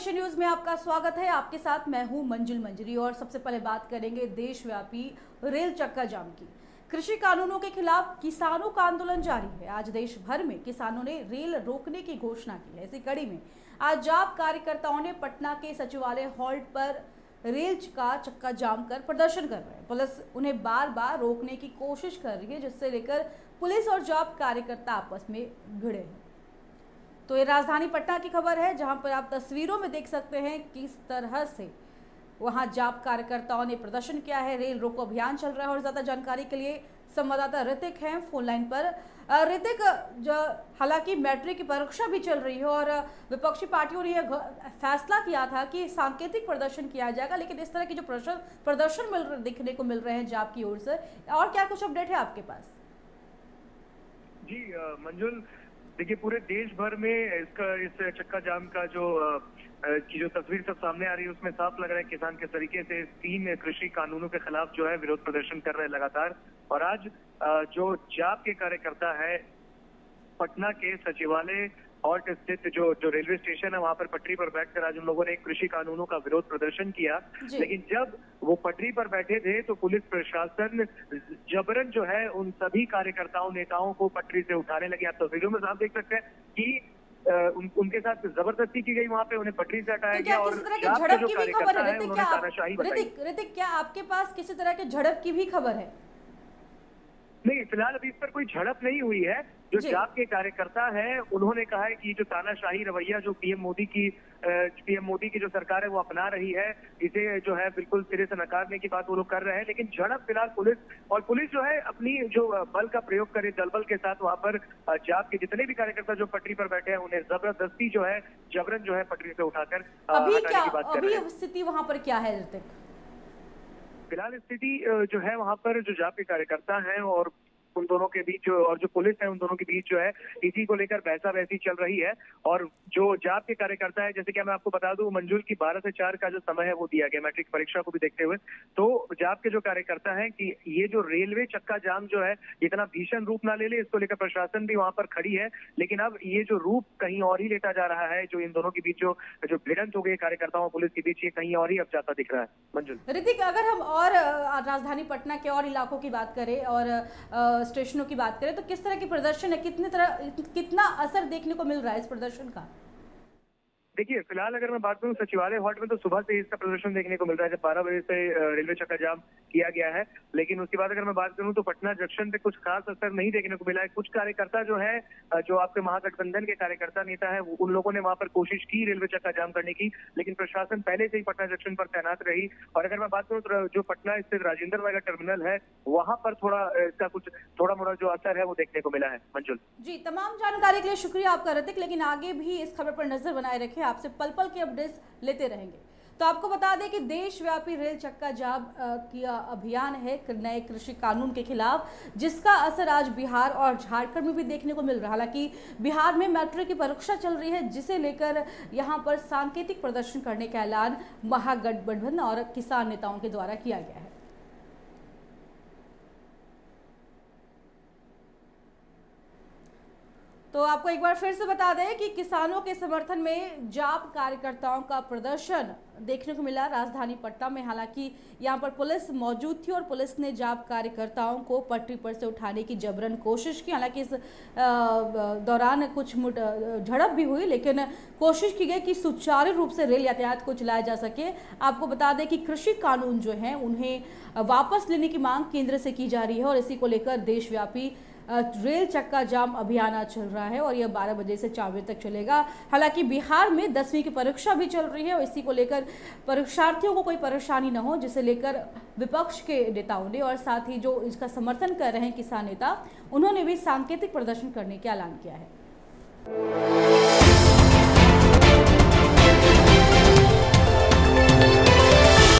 Nation news में आपका स्वागत है। आपके साथ मैं हूं मंजुल मंजरी और सबसे पहले बात करेंगे देशव्यापी रेल चक्का जाम की। कृषि कानूनों के खिलाफ किसानों का आंदोलन जारी है। आज देश भर में किसानों ने रेल रोकने की घोषणा की है। इसी कड़ी में आज जाप कार्यकर्ताओं ने पटना के सचिवालय हॉल्ट पर रेल का चक्का जाम कर प्रदर्शन कर रहे हैं। पुलिस उन्हें बार बार रोकने की कोशिश कर रही है, जिससे लेकर पुलिस और जाप कार्यकर्ता आपस में भिड़े हैं। तो ये राजधानी पटना की खबर है, जहां पर आप तस्वीरों में देख सकते हैं किस तरह से वहां जाप कार्यकर्ताओं ने प्रदर्शन किया है। रेल रोको अभियान चल रहा है और ज्यादा जानकारी के लिए संवाददाता ऋतिक हैं फोन लाइन पर। ऋतिक, हालांकि मैट्रिक की परीक्षा भी चल रही है और विपक्षी पार्टियों ने यह फैसला किया था कि सांकेतिक प्रदर्शन किया जाएगा, लेकिन इस तरह की जो प्रदर्शन देखने को मिल रहे हैं जाप की ओर से, और क्या कुछ अपडेट है आपके पास? जी मंजुल, देखिए पूरे देश भर में इस चक्का जाम का जो तस्वीर सब सामने आ रही है, उसमें साफ लग रहा है किसान किस तरीके से 3 कृषि कानूनों के खिलाफ जो है विरोध प्रदर्शन कर रहे हैं लगातार। और आज जो जाप के कार्यकर्ता है पटना के सचिवालय हॉल्ट स्थित जो रेलवे स्टेशन है, वहां पर पटरी पर बैठकर आज उन लोगों ने कृषि कानूनों का विरोध प्रदर्शन किया। लेकिन जब वो पटरी पर बैठे थे तो पुलिस प्रशासन जबरन जो है उन सभी कार्यकर्ताओं नेताओं को पटरी से उठाने लगे। आप तस्वीरों में साफ देख सकते हैं कि उनके साथ जबरदस्ती की गई, वहां पे उन्हें पटरी से हटाया गया और झड़प की भी खबर है। ऋतिक, क्या आपके पास किसी तरह के झड़प की भी खबर है? नहीं, फिलहाल अभी इस पर कोई झड़प नहीं हुई है। जो जाप के कार्यकर्ता है उन्होंने कहा है कि जो तानाशाही रवैया जो पीएम मोदी की जो सरकार है वो अपना रही है, इसे जो है बिल्कुल सिरे से नकारने की बात वो लोग कर रहे हैं। लेकिन झड़प फिलहाल पुलिस जो है अपनी जो बल का प्रयोग करे दल बल के साथ वहां पर जाप के जितने भी कार्यकर्ता जो पटरी पर बैठे हैं उन्हें जबरदस्ती जो है जबरन जो है पटरी से उठाकर हटाने की बात कर रहे हैं। अभी स्थिति वहां पर क्या है ऋतिक? फिलहाल स्थिति जो है वहां पर जो जाप के कार्यकर्ता हैं और उन दोनों के बीच और जो पुलिस है उन दोनों के बीच जो है इसी को लेकर बहसा-बहसी चल रही है। और जो जाप के कार्यकर्ता है, जैसे कि मैं आपको बता दूं मंजुल की 12 से 4 का जो समय है वो दिया गया मैट्रिक परीक्षा को भी देखते हुए। तो जाप के जो कार्यकर्ता है कि ये जो रेलवे चक्का जाम जो है इतना भीषण रूप ना ले ले, इसको लेकर प्रशासन भी वहां पर खड़ी है। लेकिन अब ये जो रूप कहीं और ही लेता जा रहा है, जो इन दोनों के बीच जो भिड़ंत हो गई कार्यकर्ताओं पुलिस के बीच, ये कहीं और ही अब जाता दिख रहा है। मंजुल, ऋतिक, अगर हम और राजधानी पटना के और इलाकों की बात करें और स्टेशनों की बात करें तो किस तरह की प्रदर्शन है, कितना असर देखने को मिल रहा है इस प्रदर्शन का? देखिए फिलहाल अगर मैं बात करूं सचिवालय हॉल्ट में तो सुबह से इसका प्रदर्शन देखने को मिल रहा है। जब 12 बजे से रेलवे चक्का जाम किया गया है, लेकिन उसके बाद अगर मैं बात करूं तो पटना जंक्शन पे कुछ खास असर नहीं देखने को मिला है। कुछ कार्यकर्ता जो है जो आपके महागठबंधन के कार्यकर्ता नेता है उन लोगों ने वहां पर कोशिश की रेलवे चक्का जाम करने की, लेकिन प्रशासन पहले से ही पटना जंक्शन पर तैनात रही। और अगर मैं बात करूँ तो जो पटना स्थित राजेंद्र नगर टर्मिनल है वहां पर थोड़ा मोड़ा जो असर है वो देखने को मिला है। मंजुल जी, तमाम जानकारी के लिए शुक्रिया आपका ऋतिक। लेकिन आगे भी इस खबर पर नजर बनाए रखें, आपसे पल पल के अपडेट्स लेते रहेंगे। तो आपको बता दें कि देशव्यापी रेल चक्का जाम किया अभियान है नए कृषि कानून के खिलाफ, जिसका असर आज बिहार और झारखंड में भी देखने को मिल रहा है। हालांकि बिहार में मैट्रिक की परीक्षा चल रही है, जिसे लेकर यहां पर सांकेतिक प्रदर्शन करने का ऐलान महागठबंधन और किसान नेताओं के द्वारा किया गया है। तो आपको एक बार फिर से बता दें कि किसानों के समर्थन में जाप कार्यकर्ताओं का प्रदर्शन देखने को मिला राजधानी पटना में। हालांकि यहां पर पुलिस मौजूद थी और पुलिस ने जाप कार्यकर्ताओं को पटरी पर से उठाने की जबरन कोशिश की। हालांकि इस दौरान कुछ झड़प भी हुई, लेकिन कोशिश की गई कि सुचारू रूप से रेल यातायात को चलाया जा सके। आपको बता दें कि कृषि कानून जो है उन्हें वापस लेने की मांग केंद्र से की जा रही है और इसी को लेकर देशव्यापी रेल चक्का जाम अभियान आज चल रहा है और यह 12 बजे से 4 बजे तक चलेगा। हालांकि बिहार में 10वीं की परीक्षा भी चल रही है और इसी को लेकर परीक्षार्थियों को कोई परेशानी न हो, जिसे लेकर विपक्ष के नेताओं ने और साथ ही जो इसका समर्थन कर रहे हैं किसान नेता, उन्होंने भी सांकेतिक प्रदर्शन करने का ऐलान किया है।